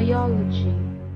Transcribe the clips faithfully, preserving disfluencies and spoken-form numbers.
Biology.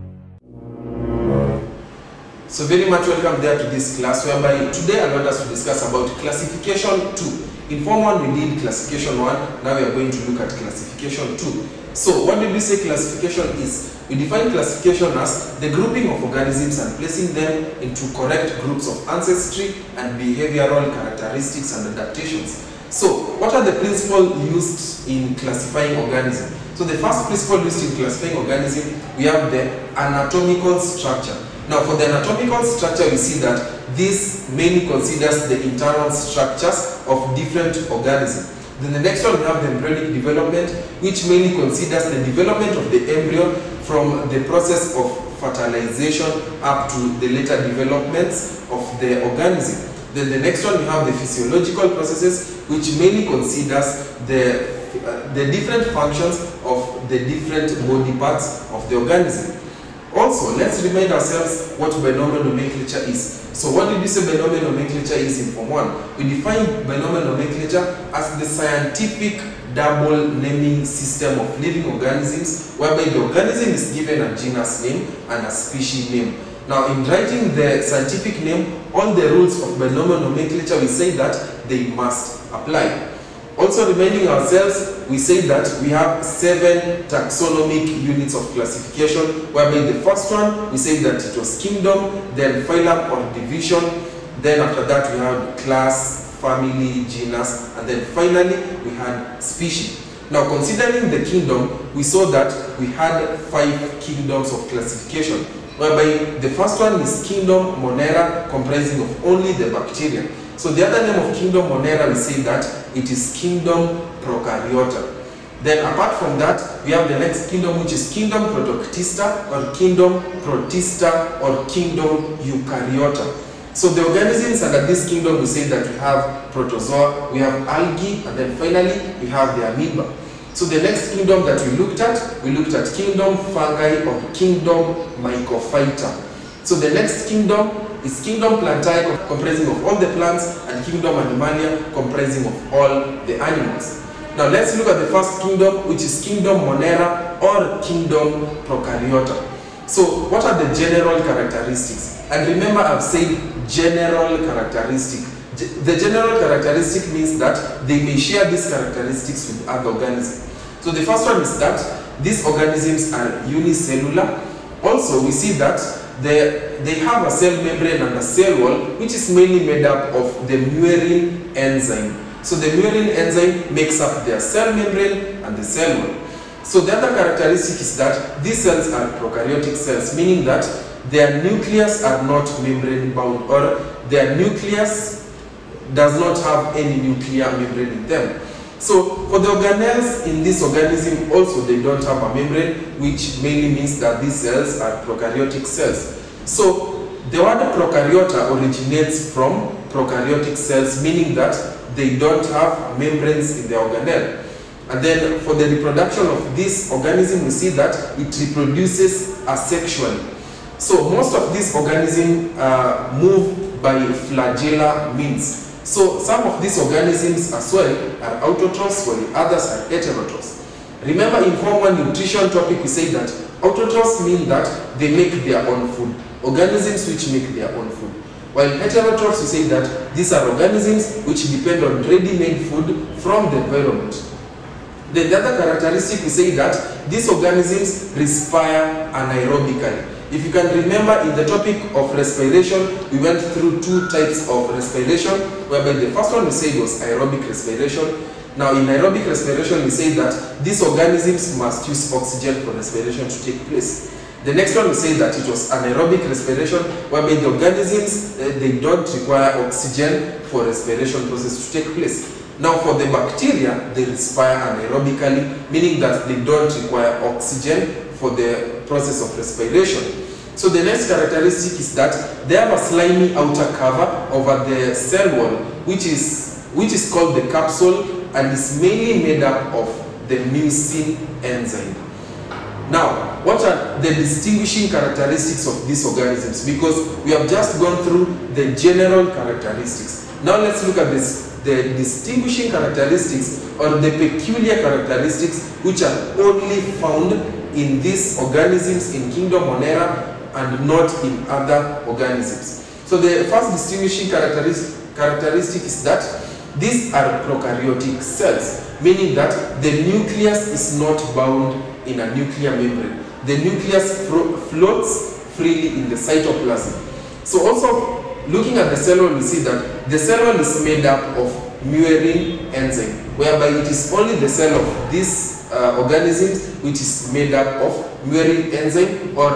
So very much welcome there to this class, whereby today I want us to discuss about classification two. In Form one we did classification one, now we are going to look at classification two. So what did we say classification is? We define classification as the grouping of organisms and placing them into correct groups of ancestry and behavioral characteristics and adaptations. So what are the principles used in classifying organisms? So the first principle used in classifying organisms, we have the anatomical structure. Now for the anatomical structure, we see that this mainly considers the internal structures of different organisms. Then the next one, we have the embryonic development, which mainly considers the development of the embryo from the process of fertilization up to the later developments of the organism. Then the next one, we have the physiological processes, which mainly considers the, uh, the different functions of the different body parts of the organism. Also, let's remind ourselves what binomial nomenclature is. So what did we say binomial nomenclature is in Form one? We define binomial nomenclature as the scientific double naming system of living organisms, whereby the organism is given a genus name and a species name. Now in writing the scientific name, all the rules of binomial nomenclature, we say that they must apply. Also reminding ourselves, we say that we have seven taxonomic units of classification, whereby the first one, we say that it was kingdom, then phylum or division, then after that we had class, family, genus, and then finally we had species. Now considering the kingdom, we saw that we had five kingdoms of classification, whereby the first one is kingdom Monera, comprising of only the bacteria. So the other name of kingdom Monera, we say that it is kingdom Prokaryota. Then apart from that, we have the next kingdom, which is kingdom Protoctista, or kingdom Protista, or kingdom Eukaryota. So the organisms under this kingdom, we say that we have protozoa, we have algae, and then finally we have the amoeba. So the next kingdom that we looked at, we looked at kingdom Fungi, or kingdom Mycophyta. So the next kingdom is kingdom Plantae, comprising of all the plants, and kingdom Animalia, comprising of all the animals. Now let's look at the first kingdom, which is kingdom Monera, or kingdom Prokaryota. So what are the general characteristics? And remember, I've said general characteristic. The general characteristic means that they may share these characteristics with other organisms. So the first one is that these organisms are unicellular. Also, we see that They, they have a cell membrane and a cell wall, which is mainly made up of the murin enzyme. So the murin enzyme makes up their cell membrane and the cell wall. So the other characteristic is that these cells are prokaryotic cells, meaning that their nucleus are not membrane bound, or their nucleus does not have any nuclear membrane in them. So for the organelles in this organism also, they don't have a membrane, which mainly means that these cells are prokaryotic cells. So the word prokaryota originates from prokaryotic cells, meaning that they don't have membranes in the organelle. And then for the reproduction of this organism, we see that it reproduces asexually. So most of these organisms uh, move by flagellar means. So some of these organisms as well are autotrophs, while the others are heterotrophs. Remember in Form one nutrition topic, we say that autotrophs mean that they make their own food. Organisms which make their own food. While heterotrophs, we say that these are organisms which depend on ready-made food from the environment. Then the other characteristic, we say that these organisms respire anaerobically. If you can remember, in the topic of respiration, we went through two types of respiration, whereby the first one we said was aerobic respiration. Now in aerobic respiration, we say that these organisms must use oxygen for respiration to take place. The next one we say that it was anaerobic respiration, whereby the organisms, uh, they don't require oxygen for respiration process to take place. Now for the bacteria, they respire anaerobically, meaning that they don't require oxygen for the process of respiration. So the next characteristic is that they have a slimy outer cover over the cell wall, which is, which is called the capsule, and is mainly made up of the mucin enzyme. Now, what are the distinguishing characteristics of these organisms? Because we have just gone through the general characteristics. Now let's look at this, the distinguishing characteristics or the peculiar characteristics which are only found in these organisms in kingdom Monera and not in other organisms. So the first distinguishing characteristic, characteristic is that these are prokaryotic cells, meaning that the nucleus is not bound in a nuclear membrane. The nucleus floats freely in the cytoplasm. So also, looking at the cell wall, we see that the cell wall is made up of murine enzyme, whereby it is only the cell of these uh, organisms which is made up of murine enzyme or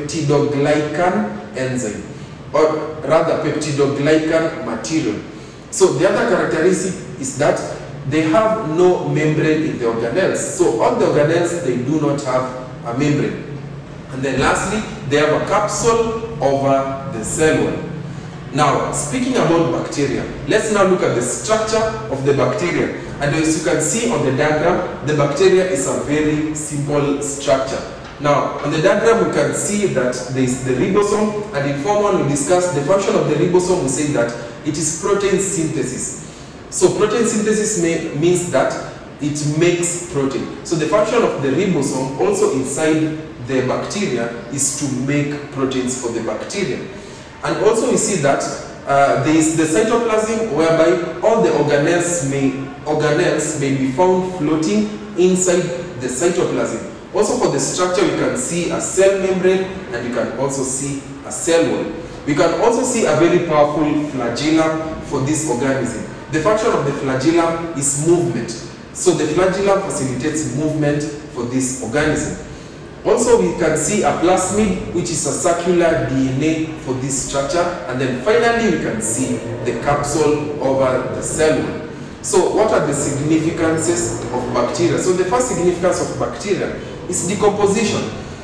peptidoglycan enzyme, or rather peptidoglycan material. So the other characteristic is that they have no membrane in the organelles. So all the organelles, they do not have a membrane. And then lastly, they have a capsule over the cell wall. Now, speaking about bacteria, let's now look at the structure of the bacteria. And as you can see on the diagram, the bacteria is a very simple structure. Now, on the diagram, we can see that there is the ribosome, and in form one we discussed the function of the ribosome. We say that it is protein synthesis. So protein synthesis may, means that it makes protein. So the function of the ribosome also inside the bacteria is to make proteins for the bacteria. And also we see that uh, there is the cytoplasm, whereby all the organelles may, organelles may be found floating inside the cytoplasm. Also for the structure, we can see a cell membrane and you can also see a cell wall. We can also see a very powerful flagellum for this organism. The function of the flagellum is movement. So the flagellum facilitates movement for this organism. Also we can see a plasmid, which is a circular D N A for this structure. And then finally we can see the capsule over the cell wall. So what are the significances of bacteria? So the first significance of bacteria is decomposition.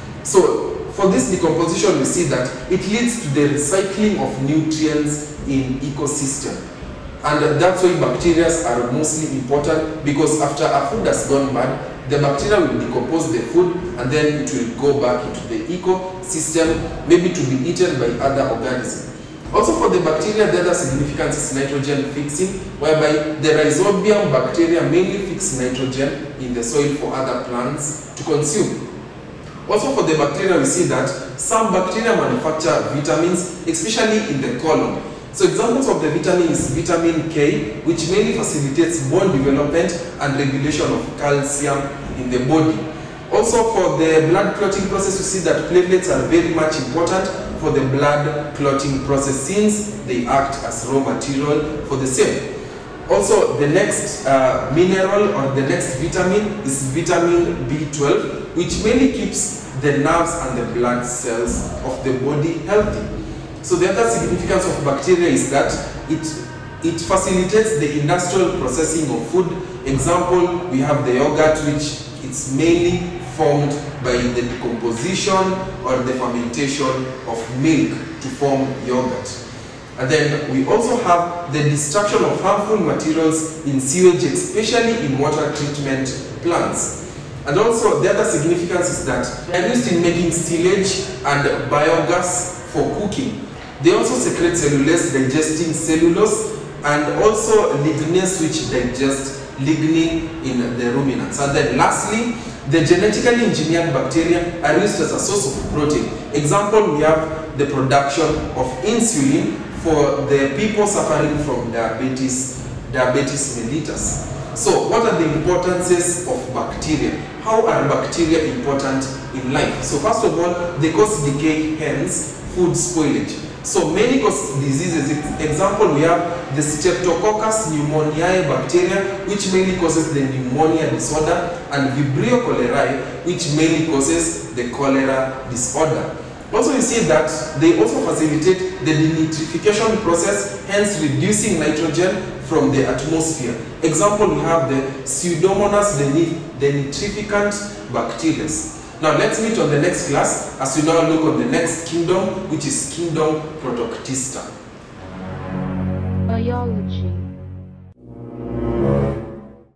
So for this decomposition, we see that it leads to the recycling of nutrients in ecosystem. And that's why bacteria are mostly important, because after a food has gone bad, the bacteria will decompose the food and then it will go back into the ecosystem, maybe to be eaten by other organisms. Also for the bacteria, the other significance is nitrogen fixing, whereby the rhizobium bacteria mainly fix nitrogen in the soil for other plants to consume. Also for the bacteria, we see that some bacteria manufacture vitamins, especially in the colon. So examples of the vitamin is vitamin K, which mainly facilitates bone development and regulation of calcium in the body. Also for the blood clotting process, we see that platelets are very much important for the blood clotting process, since they act as raw material for the same. Also, the next uh, mineral or the next vitamin is vitamin B twelve, which mainly keeps the nerves and the blood cells of the body healthy. So the other significance of bacteria is that it, it facilitates the industrial processing of food. Example, we have the yogurt, which it's mainly formed by the decomposition or the fermentation of milk to form yogurt. And then we also have the destruction of harmful materials in sewage, especially in water treatment plants. And also the other significance is that they are used in making silage and biogas for cooking. They also secrete cellulose, digesting cellulose, and also lignase, which digest lignin in the ruminants. And then lastly, the genetically engineered bacteria are used as a source of protein. Example, we have the production of insulin for the people suffering from diabetes, diabetes mellitus. So what are the importances of bacteria? How are bacteria important in life? So first of all, they cause decay, hence food spoilage. So many cause diseases. Example, we have the Streptococcus pneumoniae bacteria, which mainly causes the pneumonia disorder, and Vibrio cholerae, which mainly causes the cholera disorder. Also, you see that they also facilitate the denitrification process, hence reducing nitrogen from the atmosphere. Example, we have the Pseudomonas denitrificant bacteria. Now let's meet on the next class as we now look on the next kingdom, which is kingdom Protoctista. Biology.